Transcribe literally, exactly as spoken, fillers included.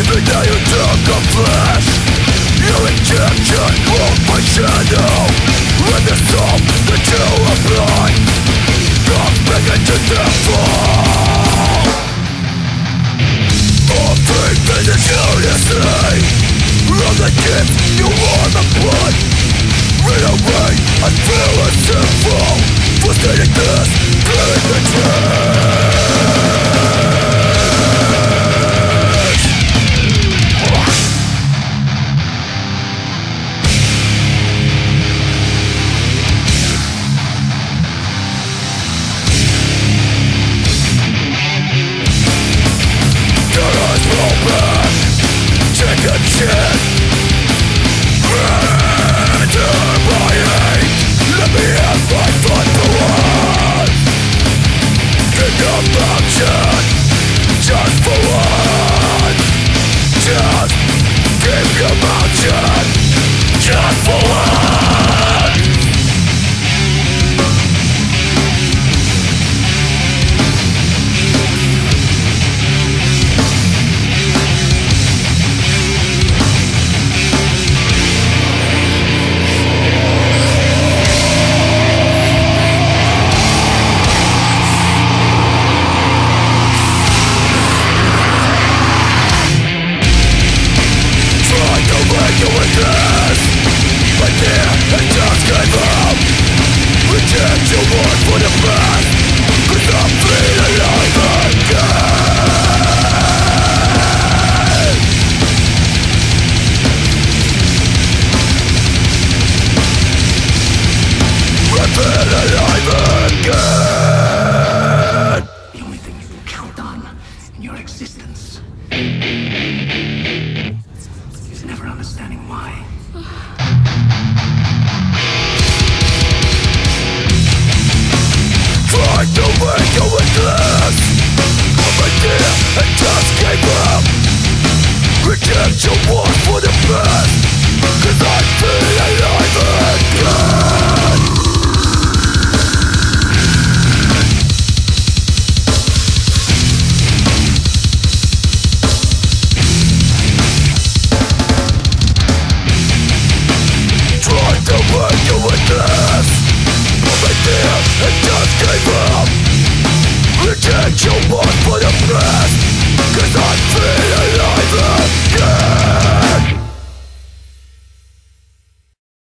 Believing that you took a flash. Your injection of my shadow, and the soul that you apply comes back into the fall. All faith in the curiously of the gift you warm and blood. Rid away and feel a sinful for stating this in the trash. Take a chance. Enter my hate. Let me have my fun for once. Think of action, just for once. Just keep your mouth shut, just for once. Reject your word for the past, 'cause I'm feeling alive again. I feel alive again. The only thing you can count on in your existence is never understanding why. Try to make you a glass of idea and just gave up. Reject your word for the past, 'cause I feel alive again. Try to make you a glass of idea and just gave up. Reject your word for the past, 'cause I feel